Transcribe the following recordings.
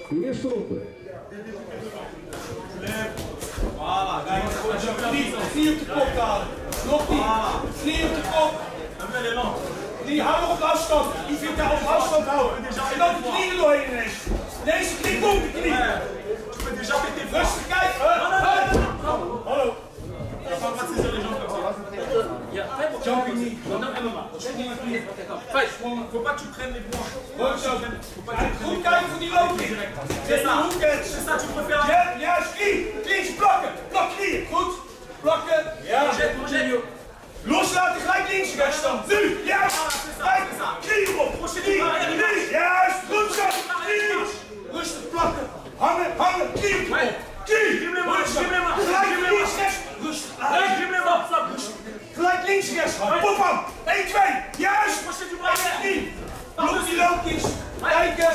de eerste ronde. Voilà, knie op de kop halen. Nog niet. Knie op de kop. Die hou op afstand. Die vindt daar op afstand houden. En dan de knie er doorheen ineens. Deze knie komt de knie. Rustig kijken. Hallo. Jumping knee. Faut pas que tu prennes les points. Goed kijken voor die looping. C'est ça, tu préfères. Juist, knie. Knie, plakken. Plak knieën. Goed. Plakken. Ja. Loslaten, gelijk links wegstand. Nu, juist. Kijk, knie erop. Knie. Juist, goed zo. Knie. Rustig plakken. Hangen, hangen. Knie op de kop. Knie. Gelijk links rechts. Rustig. Gelijk links rechts. Pop aan. 1, 2. Juist. Knie. Blok die loopjes. Kijken.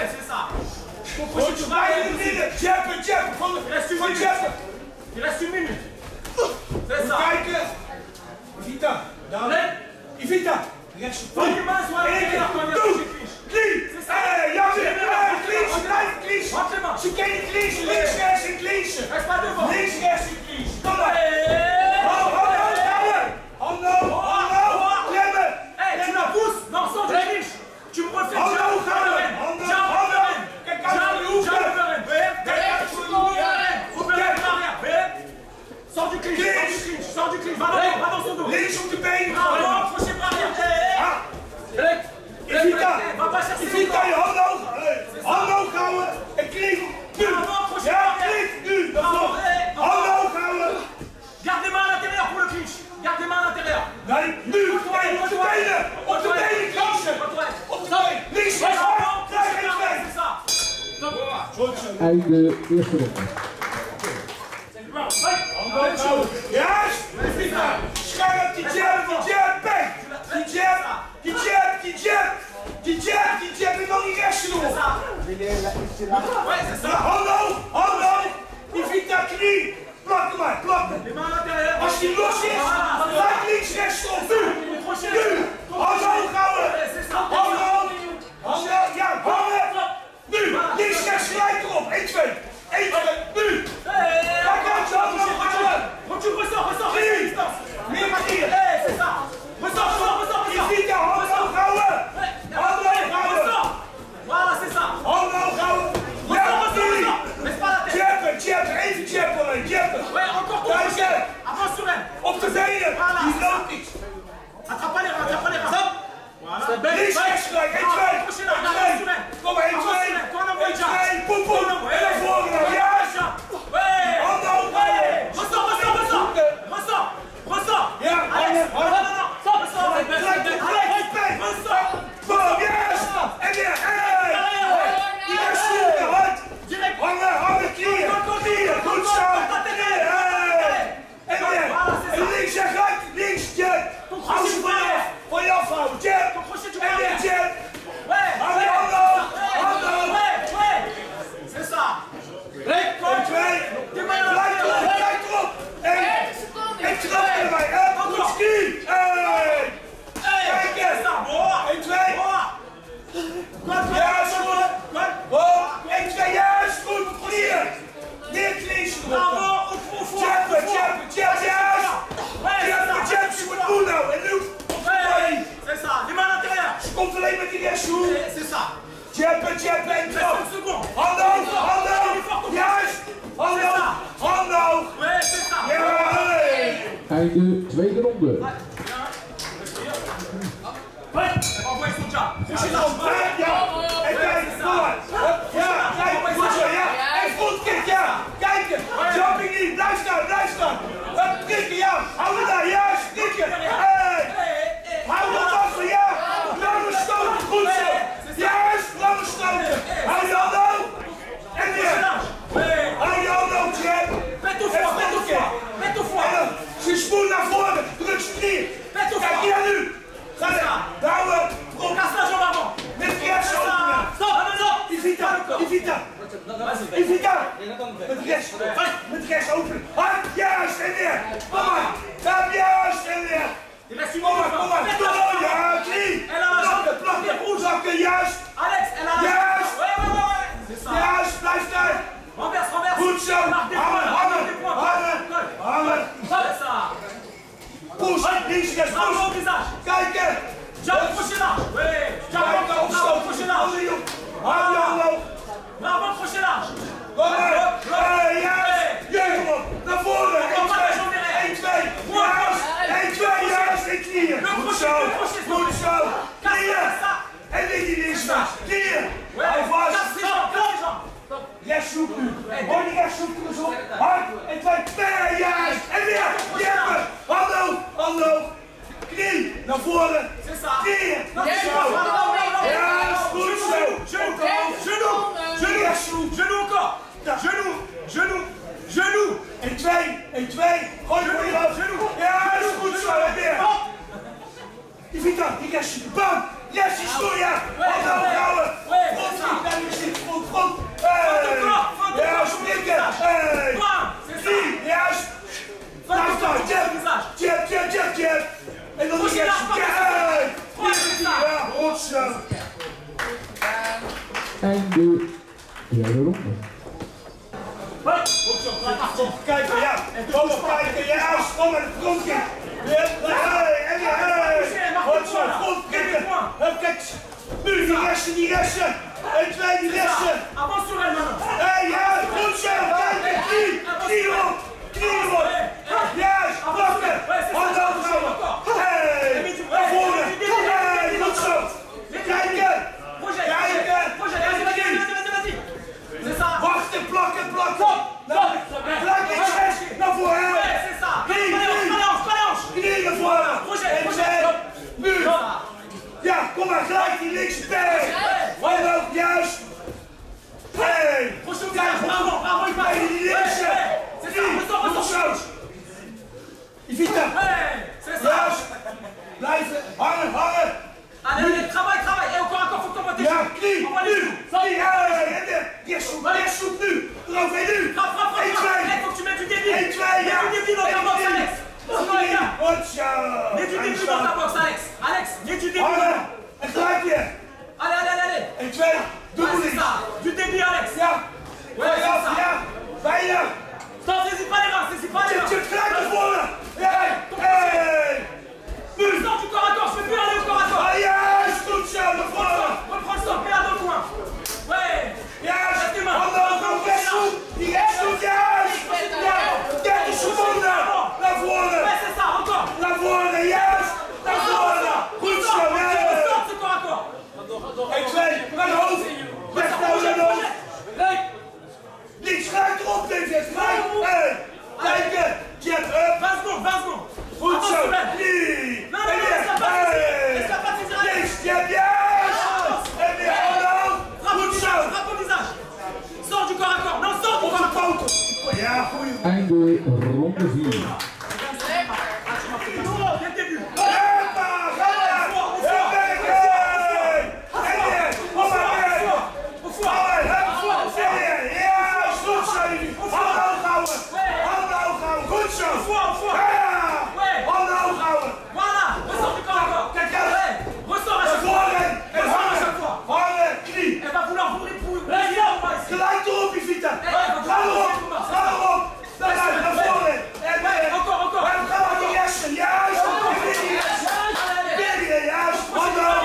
Goed, bijna in het midden. Jappen. Van jappen. Il reste une minute. C'est ça. Kijken. Ivita. Ivita. Rechts op. Eén keer. Doe. Knie. Ja, clinch. Ze kennen clinch. Links, rechts en clinchen. Links, rechts en clinch. Kom maar. Handen. Klemmen. Tu la pousses. Non, sans du clinch. Tu me refais Sors du clinch. Va dans son dos. Links op de benen. Crochet par arrière. Va pas chercher. Ivita, je handen hoog. Handen hoog houden. En knie. Nu. Ja, knie. Nu. Handen hoog houden. Garde les mains à l'intérieur pour le clinch. Garde les mains à l'intérieur. Nee, nu. Op de benen. Op de benen clinchen. Op de benen. Links, rechts. C'est ça. Einde eerste ronde. Juist! Scherp, die jab, bang! Die jab, en dan die rechts doen! Hallo! Ivita, knie! Plakken maar, plakken! Als die los is, gelijk links, rechts stop! Nu! Hallo, houden! Ja, hangen! Nu! Links, rechts, gelijk erop! 1, 2! 1, 2, nu! Kijk uit, zo! Ressors. Meer knieën! C'est ça. Ressors. Ivita, handen hoog houden! Voilà, c'est ça. Handen hoog houden! Ja, jullie! Laisse pas la tête. Jappen, even jappen alleen, jappen! Ouais, encore ton crochet. Avance sur elle. Op de benen! Die loopt niet! Attrape pas les reins. Stop. Voilà. Links, rechts gelijk, 1, 2! Kom maar, 1, 2! Poep! En naar voren nou, juist! Handen hoog houden! Ressors. Ja, hangen! Boom, juist! En weer, die rechts voeren, hard! Hangen, knieën! Goed zo! En weer, en links, ja, gelijk, links, jab! Hou ze van je afhouden, jab! En weer, jab! Handen! C'est ça. Gelijk erop! En trap erbij, goed ski! Kijk eens! 1, 2! Juist goed! 1, 2, juist goed! Knieën! Meer clinch erop! Jappen, juist! Jappen, ze moet doen nou! En nu! C'est ça. Les mains à l'intérieur. Ze komt alleen met die rechtshoek! C'est ça. Jappen en trap! Handen hoog! Juist! Handen hoog! Ouais, c'est ça. Ja! Einde tweede ronde. Envoie son jab. Ja! En kijk, kom maar! Ja, kijk, goed zo, ja! En goed kick, ja! Kijken! Jumping niet, blijf staan! Prikken, ja! Hou het daar, juist! Prikken! Hou het af, ja! Lange stoten, goed zo! Juist, lange stoten! Hou je handen hoog! En weer! Hou je handen hoog, Jab! Mets ton foie. Ze spoel naar voren, druk zijn knieën! Kijk, hier nu! Ga er! Douwen! Casse la jambe avant. Met rechts openen! Stop. Ivita! Met rechts openen! Hard, juist en weer! Kom maar! Daar, juist en weer! Il reste une Kom maar! Ja, knie! Elle a la jambe. Plakken, juist! Alex, elle a la Juist! Ouais. C'est ça. Juist! 1, 2. Gooi voor je hoofd. Ja, is goed zo. En weer. Evita, die restje. Bam. Yes, die stoel, ja. Hand houden. Front, naar je gezicht. Front. Ja, sprikken. Knie. Juist. Jab. En dan die restje. Ja, goed zo. Einde derde ronde. Kijken, ja. Kom op, kijken. Juist. Kom naar de frontkick. Goed zo. Frontkicken. Kijk. Nu die resten. 1, 2, die resten. Hé, ja. Goed zo. Kijk, knie erop. Juist. Pakken. Hand overhouden. Hé. Naar voren. Hé, goed zo. Kijken. Wachten, plakken. Plak in chest. Naar voren. Knie naar voren. En zet. Nu. Ja, kom maar, gelijk die linkse been. Hand ook, juist. Hey. Kijk, die linkse. Goed zo. Evita. Juist. Blijven. Hangen. Allez, travaille, et encore, faut que tu ja, knie, nu, soep nu, erover nu, 1, 2, faut que tu mettes du débit. 1, 2, ja, mets du débit dans ta boxe, Alex. goed zo, mets du débit dans ta boxe, Alex, mets du débit. hangen, en gelijk weer, allez, 1, 2, dubbel c'est ça, du débit, Alex. ja, ça. bijna, Stop, saisis pas les mains, je gelijk naar voren, hey, nu, sors du corps à corps, je peux plus aller au corps à corps. juist, goed zo, naar voren, Reprends le sol, mets-la dans le coin. Ouais. juist, handen ook, restsoep, die restsoep, juist, ja, 30 seconden, naar voren, Ouais, c'est ça, encore. naar voren, juist, naar voren, goed zo, Sors ce corps à corps. 1, 2, naar de hoofd, rechts naar de hoofd, links, gelijk erop, links, gelijk, kijken, jab up, 20 secondes. goed zo, knie, en weer, links, jab, juist, en weer, goed zo, Frappe au visage. Sors du corps à corps. Non, sors du op corps de à corps. poten, ja, goeie, Einde ronde 4. Dès le début. hoppa, en weer, kom maar weer, juist, goed zo, handen hoog houden, goed zo, handen hoog houden. Voilà. Ressors du corps à corps. Kijk uit. Ouais. Ressors à chaque fois. En Ressors à chaque fois. hangen, knie. Elle va vouloir vous répondre. Gelijk erop, Evita. Ga erop. Daaruit, naar voren. En Encore. en ga maar die resten. Juist. Weer die, juist. Handen hoog.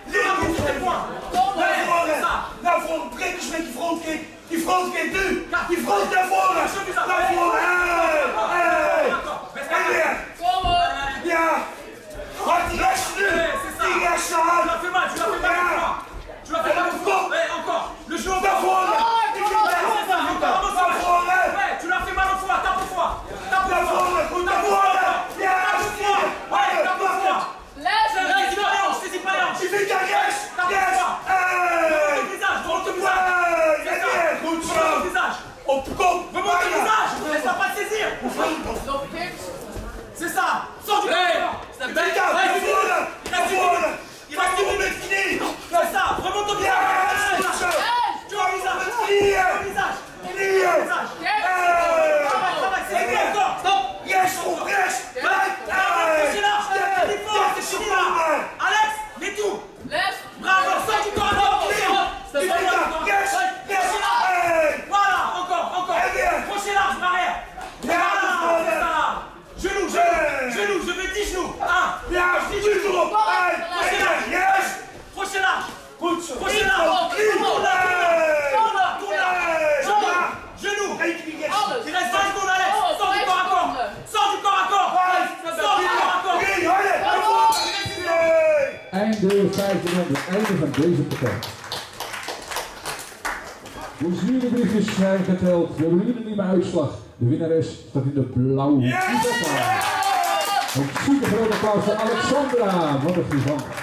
Naar voren. Prikkers met die frontkick. Die frontkick nu. Die front naar voren. Naar voren. En weer. Ja. Hard die resten nu. Die resten Tu hard. l'as fait mal. Tu l'as fait mal une fois. Ouais, encore. Le jeu au Naar voren. Naar voren. Ouais, tu l'as fait mal au foie. Tape au foie. Naar voren. Goed naar voren. Ja, Ouais, tape au foie. Saisis pas les hanches, saisis pas les hanches. Evita, yes. Remonte au visage, remonte au visage. En weer. Goed Remonte au zo. visage. Op kop. Remonte au visage. Laisse-la pas te saisir. C'est ça. Sors du corps. Evita, naar voren. Naar voren. Il va Doe met knie. C'est ça. Remonte au Ja, visage. goed zo. Tu as au visage. Met knieën. Au visage. Knieën. Travaille, c'est bien encore. Stop. Yes, op rechts. Kijk. C'est là. C'est fini là. Alex, mets tout. Bravo, sors du corps à corps. Evita, yes. Yes. Voilà, encore. Crochet large, barrière. Voilà, c'est ça. Genou, je veux 10 genoux. 1. Ja, goed erop. Yes. Crochet large. Goed zo. Crochet large. Genou. Il reste 20 secondes, Alex. Sors du corps à corps. Sors du corps à corps. Sors du corps à corps. Einde 5e ronde. Einde van deze partij. De jurybriefjes zijn geteld. We hebben nu een nieuwe uitslag. De winnares staat in de blauwe. Een super groot applaus voor Alexandra. Wat een gigantisch.